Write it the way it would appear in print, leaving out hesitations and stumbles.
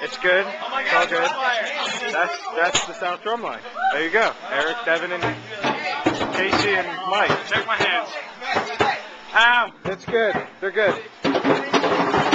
It's good. It's all good. That's the South drum line. There you go. Eric, Devin, and Casey and Mike. Check my hands. Ow! It's good. They're good.